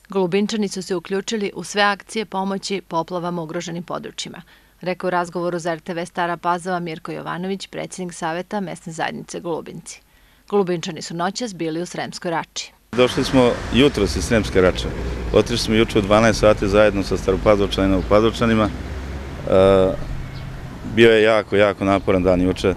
Golubinčani su se uključili u sve akcije pomoći poplavama ugroženim područjima, rekao u razgovoru za RTV Stara Pazova Mirko Jovanović, predsjednik Saveta mesne zajednice Golubinci. Golubinčani su noćas bili u Sremskoj Rači. Došli smo jutros iz Sremske Rače. Otišli smo juče u 12 sati zajedno sa Staropazovčanima u Pazovčanima. Bio je jako naporan dan juče.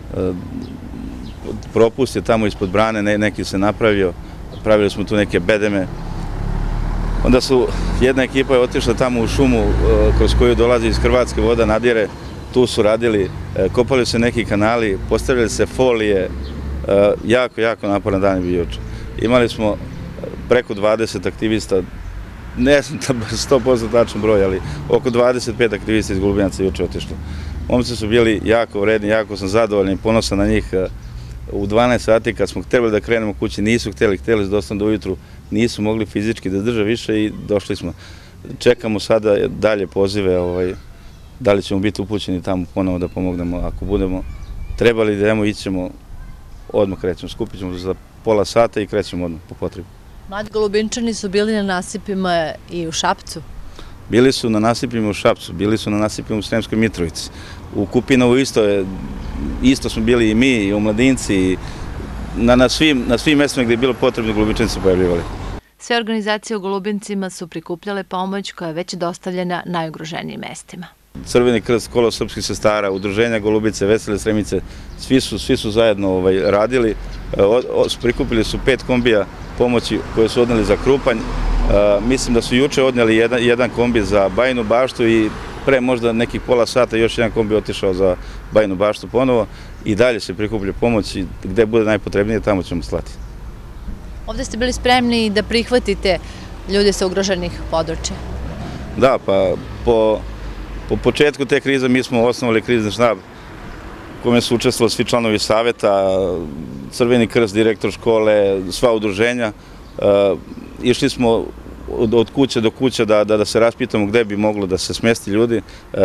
Propust je tamo ispod brane, neki se napravio. Pravili smo tu neke bedeme. Onda su, jedna ekipa je otišla tamo u šumu kroz koju dolazi iz Hrvatske voda nadire. Tu su radili, kopali se neki kanali, postavljali se folije. Jako naporan dan je bio juče. Imali smo preko 20 aktivista, ne znam 100% tačan broj, ali oko 25 aktivista iz Golubinaca juče otišlo. Momci su bili jako vredni, jako sam zadovoljan i ponosan na njih. U 12 sati kad smo trebali da krenemo kući, nisu htjeli da ostanu do ujutru, nisu mogli fizički da drže više i došli smo. Čekamo sada dalje pozive, da li ćemo biti upućeni tamo ponovo da pomognemo. Ako budemo trebali da idemo, ićemo, odmah krećemo, skupit ćemo za pola sata i krećemo odmah po potrebi. Mladi Golubinčani su bili na nasipima i u Šapcu? Bili su na nasipima u Šapcu, bili su na nasipima u Sremskoj Mitrovici. U Kupinovu isto smo bili i mi, i u Mladinci, i na svim mestima gdje je bilo potrebno Golubinčani su pojavljivali. Sve organizacije u Golubincima su prikupljale pomoć koja je već dostavljena najugroženijim mestima. Crveni krst, Kolo srpskih sestara, udruženja Golubice, Vesele Sremice, svi su zajedno radili. Prikupili su 5 kombija pomoći koje su odneli za Krupanj. Mislim da su juče odneli jedan kombi za Bajinu Baštu i pre možda nekih pola sata još jedan kombi otišao za Bajinu Baštu ponovo. I dalje se prikuplja pomoć i gde bude najpotrebnije, tamo ćemo slati. Ovdje ste bili spremni da prihvatite ljude sa ugroženih područja? Da, pa po početku te krize mi smo osnovali krizni štab u kome su učestvovali svi članovi saveta, Crveni krst, direktor škole, sva udruženja. Išli smo od kuće do kuće da se raspitamo gde bi moglo da se smesti ljudi.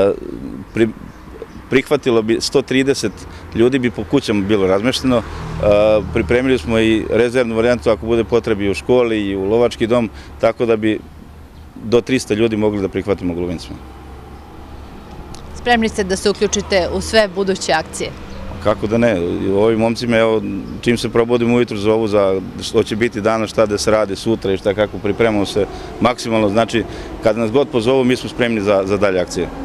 Prihvatilo bi 130 ljudi bi po kućama bilo razmešteno. Pripremili smo i rezervnu varijantu ako bude potrebi u školi i u lovački dom, tako da bi do 300 ljudi mogli da prihvatimo u Golubincima. Spremni ste da se uključite u sve buduće akcije? Kako da ne, ovim momcima, čim se probudimo ujutru zovu za što će biti danas, šta da se radi sutra i šta kako pripremamo se maksimalno, znači kada nas god pozovu mi smo spremni za dalje akcije.